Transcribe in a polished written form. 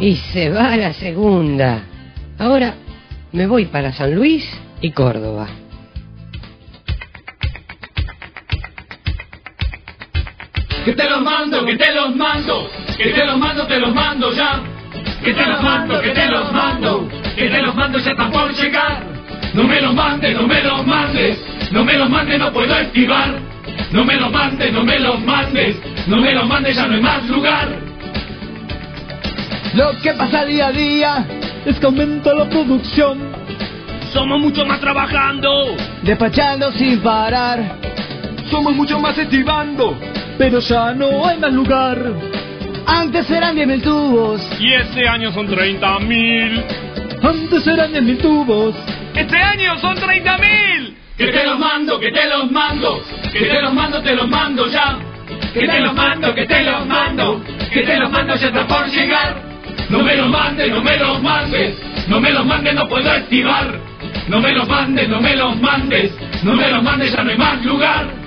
Y se va a la segunda. Ahora me voy para San Luis y Córdoba. Que te los mando, que te los mando, que te los mando ya. Que te los mando, que te los mando, que te los mando ya están por llegar. No me los mandes, no me los mandes, no me los mandes, no puedo esquivar. No me los mandes, no me los mandes, no me los mandes, ya no hay más lugar. Lo que pasa día a día es que aumenta la producción. Somos mucho más trabajando, Despachando sin parar, somos mucho más estivando. pero ya no hay más lugar. Antes eran 10.000 tubos, Y este año son 30.000. antes eran 10.000 tubos. Este año son 30.000. Que te los mando, que te los mando, que te los mando ya. Que te los mando, que te los mando, que te los mando ya está por llegar. No me los mandes, no me los mandes, no me los mandes, no puedo esquivar. No me los mandes, no me los mandes, no me los mandes, ya no hay más lugar.